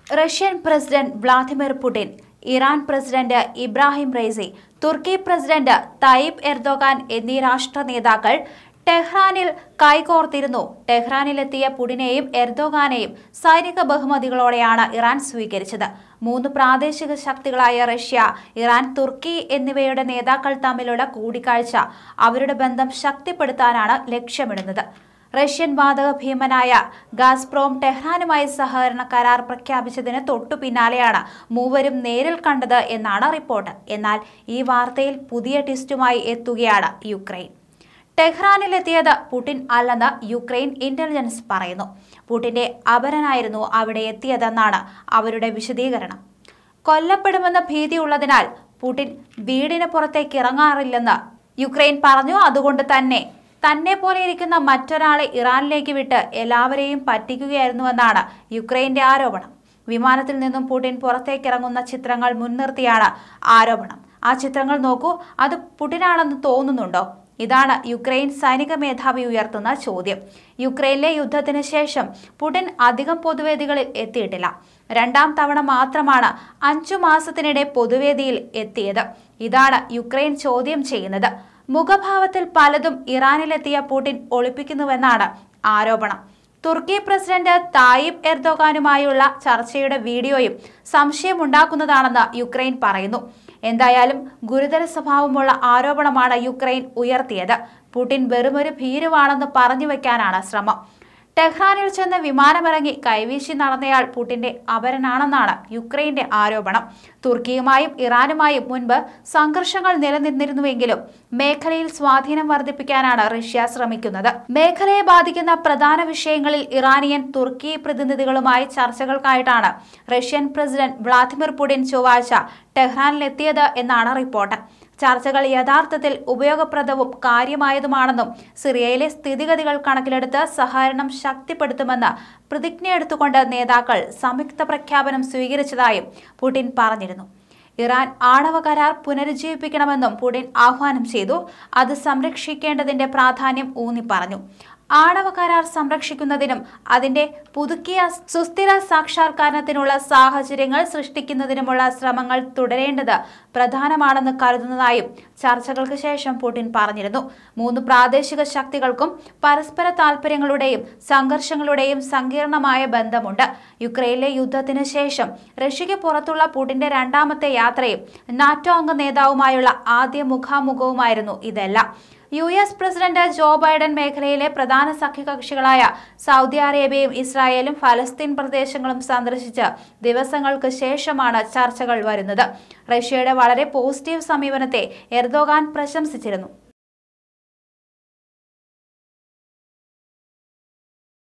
Russian president Vladimir Putin, Iran president Ebrahim Raisi, തുർക്കി president Tayyip Erdogan എന്നീ രാഷ്ട്ര നേതാക്കൾ ടെഹ്റാനിൽ കൈകോർത്തിരുന്നു. ടെഹ്റാനിലെത്തിയ പുടിനെയും എർദോഗാനെയും സൈനിക ബഹുമതികളോടെയാണ് ഇറാൻ സ്വീകരിച്ചത്. മൂന്ന് പ്രാദേശിക ശക്തികളായ റഷ്യ, ഇറാൻ, തുർക്കി എന്നിവയുടെ നേതാക്കൾ തമ്മിലുള്ള കൂടിക്കാഴ്ച അവരുടെ ബന്ധം ശക്തിപ്പെടുത്താനാണ് ലക്ഷ്യമിടുന്നത്. റഷ്യൻ വാതക ഭീമനായ ഗാസ്പ്രോം ടെഹ്റാനുമായി സഹകരണ കരാർ പ്രഖ്യാപിച്ചതിന് തൊട്ടു പിന്നാലെയാണ് മൂവരും നേരിൽ കണ്ടത് എന്നാണ് റിപ്പോർട്ട്. എന്നാൽ ഈ വാർത്തയിൽ പുതിയ ട്വിസ്റ്റുമായി എത്തുകയാണ് യുക്രൈൻ. ടെഹ്റാനിലെത്തിയത് പുടിൻ അല്ലെന്ന് യുക്രൈൻ ഇന്റലിജൻസ് പറയുന്നു. പുടിന്റെ അപരനായിരുന്നു അവിടെ എത്തിയതെന്നാണ് അവരുടെ വിശദീകരണം. കൊല്ലപ്പെടുമെന്ന ഭീതിയുള്ളതിനാൽ പുടിൻ വീടിന് പുറത്തേക്ക് ഇറങ്ങാറില്ലെന്ന് യുക്രൈൻ പറഞ്ഞു. അതുകൊണ്ട് തന്നെ പോലെ ഇരിക്കുന്ന മറ്റൊരാളെ ഇറാനിലേക്ക് വിട്ട് എല്ലാവരെയും പറ്റിക്കുകയായിരുന്നുവെന്നാണ് യുക്രൈന്റെ ആരോപണം. വിമാനത്തിൽ നിന്നും പുടിൻ പുറത്തേക്കിറങ്ങുന്ന ചിത്രങ്ങൾ മുൻനിർത്തിയാണ് ആരോപണം. ആ ചിത്രങ്ങൾ നോക്കൂ, അത് പുടിനാണെന്ന് തോന്നുന്നുണ്ടോ? ഇതാണ് യുക്രൈൻ സൈനിക മേധാവി ഉയർത്തുന്ന ചോദ്യം. യുക്രൈനിലെ യുദ്ധത്തിന് ശേഷം പുടിൻ അധികം പൊതുവേദികളിൽ എത്തിയിട്ടില്ല. രണ്ടാം തവണ മാത്രമാണ് 5 മാസത്തിനിടെ പൊതുവേദിയിൽ എത്തിയത്. ഇതാണ് യുക്രൈൻ ചോദ്യം ചെയ്യുന്നത്. മുഖഭാവത്തിൽ പലതും ഇറാനിലെത്തിയ പുടിൻ ഒളിപ്പിക്കുന്നുവെന്നാണ് ആരോപണം. തുർക്കി പ്രസിഡന്റ് തയ്യിബ് എർദോഗാനുമായുള്ള ചർച്ചയുടെ വീഡിയോയും സംശയമുണ്ടാക്കുന്നതാണെന്ന് യുക്രൈൻ പറയുന്നു. എന്തായാലും ഗുരുതര സ്വഭാവമുള്ള ആരോപണമാണ് യുക്രൈൻ ഉയർത്തിയത്. പുടിൻ വെറുമൊരു ഭീരുവാണെന്ന് പറഞ്ഞു വയ്ക്കാനാണ് ശ്രമം. ടെഹ്റാനിൽ ചെന്ന് വിമാനമിറങ്ങി കൈവീശി നടന്നയാൾ പുടിന്റെ അപരനാണെന്നാണ് യുക്രൈന്റെ ആരോപണം. തുർക്കിയുമായും ഇറാനുമായും മുൻപ് സംഘർഷങ്ങൾ നിലനിന്നിരുന്നുവെങ്കിലും മേഖലയിൽ സ്വാധീനം വർദ്ധിപ്പിക്കാനാണ് റഷ്യ ശ്രമിക്കുന്നത്. മേഖലയെ ബാധിക്കുന്ന പ്രധാന വിഷയങ്ങളിൽ ഇറാനിയൻ, തുർക്കി പ്രതിനിധികളുമായി ചർച്ചകൾക്കായിട്ടാണ് റഷ്യൻ പ്രസിഡന്റ് വ്ളാദിമിർ പുടിൻ ചൊവ്വാഴ്ച ടെഹ്റാനിലെത്തിയത് എന്നാണ് റിപ്പോർട്ട്. ചർച്ചകൾ യഥാർത്ഥത്തിൽ ഉപയോഗപ്രദവും കാര്യമായതുമാണെന്നും സിറിയയിലെ സ്ഥിതിഗതികൾ കണക്കിലെടുത്ത് സഹകരണം ശക്തിപ്പെടുത്തുമെന്ന് പ്രതിജ്ഞയെടുത്തുകൊണ്ട് നേതാക്കൾ സംയുക്ത പ്രഖ്യാപനം സ്വീകരിച്ചതായും പുടിൻ പറഞ്ഞിരുന്നു. ഇറാൻ ആണവ കരാർ പുനരുജ്ജീവിപ്പിക്കണമെന്നും പുടിൻ ആഹ്വാനം ചെയ്തു. അത് സംരക്ഷിക്കേണ്ടതിന്റെ പ്രാധാന്യം ഊന്നിപ്പറഞ്ഞു. ആണവ കരാർ സംരക്ഷിക്കുന്നതിനും അതിന്റെ പുതുക്കിയ സുസ്ഥിര സാക്ഷാത്കാരത്തിനുള്ള സാഹചര്യങ്ങൾ സൃഷ്ടിക്കുന്നതിനുമുള്ള ശ്രമങ്ങൾ തുടരേണ്ടത് പ്രധാനമാണെന്ന് കരുതുന്നതായും ചർച്ചകൾക്ക് ശേഷം പുടിൻ പറഞ്ഞിരുന്നു. മൂന്ന് പ്രാദേശിക ശക്തികൾക്കും പരസ്പര താൽപര്യങ്ങളുടെയും സംഘർഷങ്ങളുടെയും സങ്കീർണമായ ബന്ധമുണ്ട്. യുക്രൈനിലെ യുദ്ധത്തിന് ശേഷം റഷ്യയ്ക്ക് പുറത്തുള്ള പുടിന്റെ രണ്ടാമത്തെ യാത്രയും നാറ്റോ അംഗ നേതാവുമായുള്ള ആദ്യ മുഖാമുഖവുമായിരുന്നു ഇതെല്ലാം. US പ്രസിഡന്റ് ജോ ബൈഡൻ മേഖലയിലെ പ്രധാന സഖ്യകക്ഷികളായ സൗദി അറേബ്യയും ഇസ്രായേലും ഫലസ്തീൻ പ്രദേശങ്ങളും സന്ദർശിച്ച് ദിവസങ്ങൾക്ക് ശേഷമാണ് ചർച്ചകൾ വരുന്നത്. റഷ്യയുടെ വളരെ പോസിറ്റീവ് സമീപനത്തെ എർദോഗാൻ പ്രശംസിച്ചിരുന്നു.